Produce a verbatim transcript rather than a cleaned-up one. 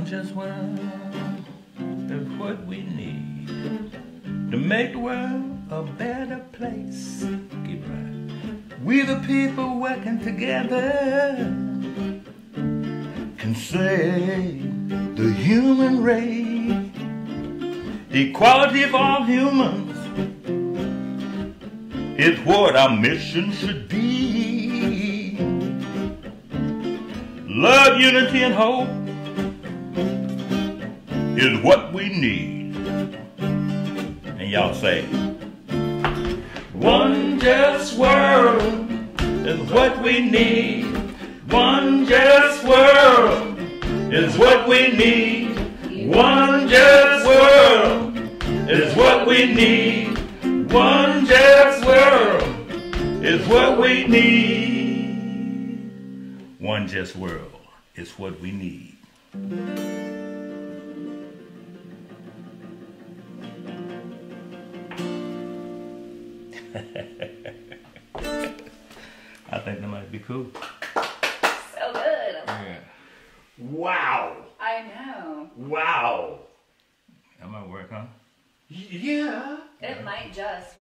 just world is what we need to make the world a better place. Keep it right. We the people working together can save the human race. Equality of all humans is what our mission should be. Love, unity, and hope is what we need. And y'all say, one just world is what we need. One just world is what we need. One just world is what we need. One just world is what we need. One just world is what we need. I think that might be cool. So good. Yeah. Wow. I know. Wow. That might work, huh? Yeah. It might just.